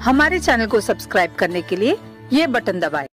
हमारे चैनल को सब्सक्राइब करने के लिए ये बटन दबाएं।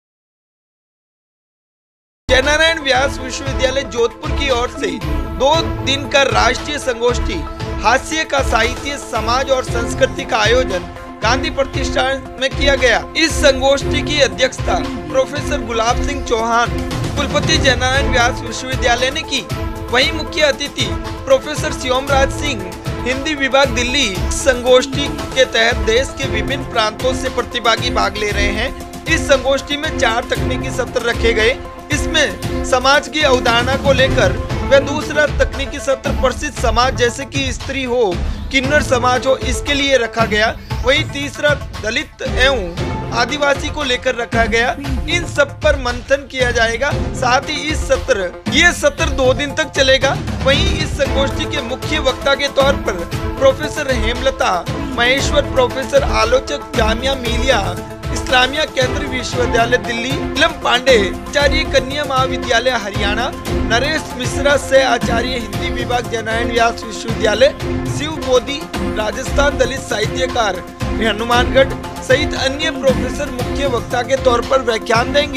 जयनारायण व्यास विश्वविद्यालय जोधपुर की ओर से 2 दिन का राष्ट्रीय संगोष्ठी हास्य का साहित्य, समाज और संस्कृति का आयोजन गांधी प्रतिष्ठान में किया गया। इस संगोष्ठी की अध्यक्षता प्रोफेसर गुलाब सिंह चौहान, कुलपति जयनारायण व्यास विश्वविद्यालय ने की। वहीं मुख्य अतिथि प्रोफेसर शिवमराज सिंह, हिंदी विभाग, दिल्ली। संगोष्ठी के तहत देश के विभिन्न प्रांतों से प्रतिभागी भाग ले रहे हैं। इस संगोष्ठी में 4 तकनीकी सत्र रखे गए। इसमें समाज की अवधारणा को लेकर व दूसरा तकनीकी सत्र प्रसिद्ध समाज जैसे कि स्त्री हो, किन्नर समाज हो, इसके लिए रखा गया। वहीं तीसरा दलित एवं आदिवासी को लेकर रखा गया। इन सब पर मंथन किया जाएगा। साथ ही ये सत्र 2 दिन तक चलेगा। वहीं इस संगोष्ठी के मुख्य वक्ता के तौर पर प्रोफेसर हेमलता महेश्वर, प्रोफेसर आलोचक जामिया मिलिया इस्लामिया केंद्रीय विश्वविद्यालय दिल्ली, नीलम पांडे आचार्य कन्या महाविद्यालय हरियाणा, नरेश मिश्रा से आचार्य हिंदी विभाग जयनारायण व्यास विश्वविद्यालय, शिव मोदी राजस्थान दलित साहित्यकार हनुमानगढ़ सहित अन्य प्रोफेसर मुख्य वक्ता के तौर पर व्याख्यान देंगे।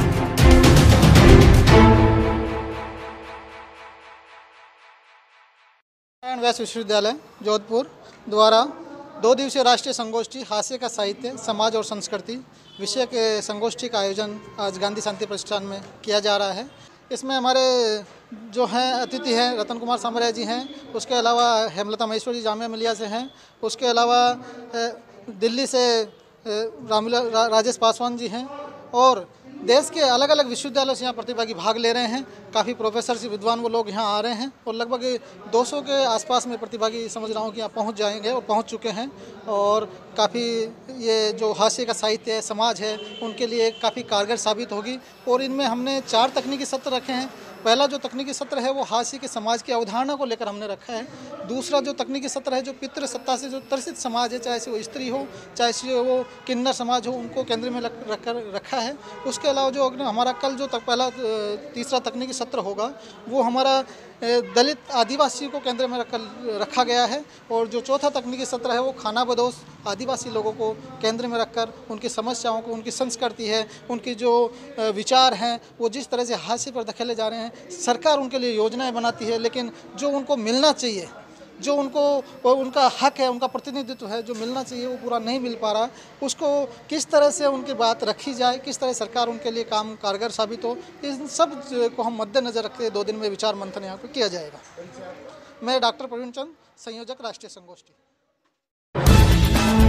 जयनारायण व्यास विश्वविद्यालय जोधपुर द्वारा 2 दिवसीय राष्ट्रीय संगोष्ठी हास्य का साहित्य, समाज और संस्कृति विषय के संगोष्ठी का आयोजन आज गांधी शांति प्रतिष्ठान में किया जा रहा है। इसमें हमारे जो हैं अतिथि हैं रतन कुमार सामरिया जी हैं, उसके अलावा हेमलता महेश्वर जी जामिया मिलिया से हैं, उसके अलावा दिल्ली से राजेश पासवान जी हैं और देश के अलग अलग विश्वविद्यालयों से यहाँ प्रतिभागी भाग ले रहे हैं। काफ़ी प्रोफेसर से विद्वान वो लोग यहाँ आ रहे हैं और लगभग 200 के आसपास में प्रतिभागी समझ रहा हूँ कि यहाँ पहुँच जाएंगे और पहुँच चुके हैं। और काफ़ी ये जो हास्य का साहित्य है, समाज है, उनके लिए काफ़ी कारगर साबित होगी। और इनमें हमने 4 तकनीकी सत्र रखे हैं। पहला जो तकनीकी सत्र है वो हास्य के समाज की अवधारणा को लेकर हमने रखा है। दूसरा जो तकनीकी सत्र है जो पितृसत्ता से जो त्रसित समाज है, चाहे से वो स्त्री हो, चाहे से वो किन्नर समाज हो, उनको केंद्र में रखा है। उसके अलावा जो हमारा कल जो पहला तीसरा तकनीकी सत्र होगा वो हमारा दलित आदिवासी को केंद्र में रखा गया है। और जो चौथा तकनीकी सत्र है वो खाना बदोश आदिवासी लोगों को केंद्र में रखकर उनकी समस्याओं को, उनकी संस्कृति है, उनकी जो विचार हैं, वो जिस तरह से हास्य पर धकेले जा रहे हैं। सरकार उनके लिए योजनाएं बनाती है, लेकिन जो उनको मिलना चाहिए, जो उनका हक है, उनका प्रतिनिधित्व है, जो मिलना चाहिए वो पूरा नहीं मिल पा रहा। उसको किस तरह से उनकी बात रखी जाए, किस तरह सरकार उनके लिए काम कारगर साबित हो, इन सब को हम मद्देनजर रखते 2 दिन में विचार मंथन यहाँ पर किया जाएगा। मैं डॉक्टर प्रवीण चंद, संयोजक, राष्ट्रीय संगोष्ठी।